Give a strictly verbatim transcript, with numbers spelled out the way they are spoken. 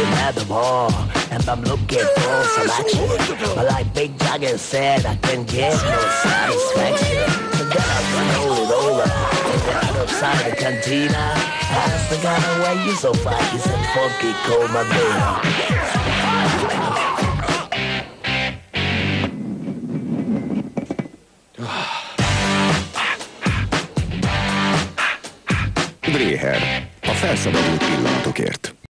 sitting at the bar, and I'm looking for some action. But like Big Jagger said, I can get no satisfaction. So then I roll it over, and then outside the cantina. Asked the guy, why you so fat? He said, funky cold, my baby. Dréher, a felszabadult pillanatokért.